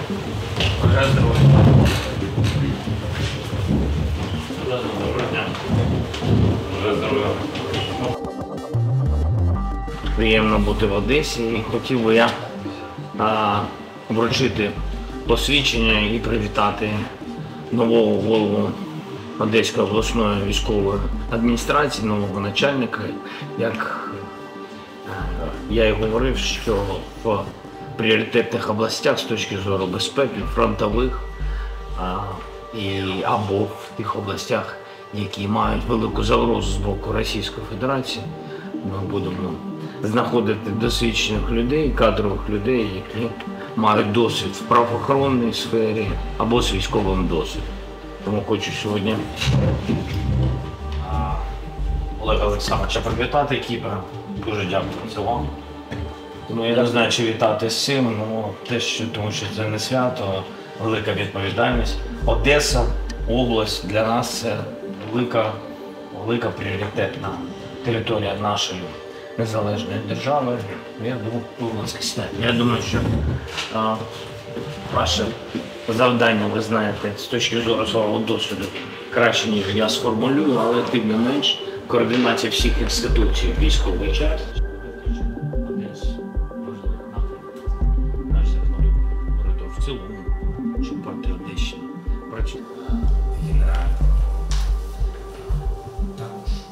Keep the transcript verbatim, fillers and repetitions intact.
Бажаю здоров'я. Доброго дня. Бажаю здоров'я. Приємно бути в Одесі і хотів би я а, вручити посвідчення і привітати нового голову Одеської обласної військової адміністрації, нового начальника. Як я і говорив, що в пріоритетних областях з точки зору безпеки, фронтових а, і, або в тих областях, які мають велику загрозу з боку Російської Федерації, ми будемо знаходити досвідчених людей, кадрових людей, які мають досвід в правоохоронній сфері або з військовим досвідом. Тому хочу сьогодні Олега Олександровича привітати Кіпра. Дуже дякую за вам. Тому я не знаю, чи вітати з цим, але те, що, тому що це не свято, велика відповідальність. Одеса, область для нас це велика, велика пріоритетна територія нашої незалежної держави. Я думаю, я думаю, що а, ваше завдання, ви знаєте, з точки зору свого досвіду краще, ніж я сформулюю, але тим не менш координація всіх інституцій військової частини. В цілому, щоб проти Одещини працювати. Генерально. Також